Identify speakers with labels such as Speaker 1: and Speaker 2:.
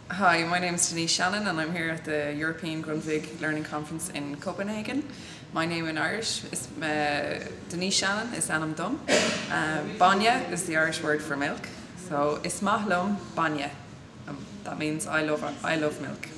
Speaker 1: Hi, my name is Denise Shannon and I'm here at the European Grundtvig Learning Conference in Copenhagen. My name in Irish is Denise Shannon is Anam Dum. Banya is the Irish word for milk. So Ismahlum Banya. That means I love milk.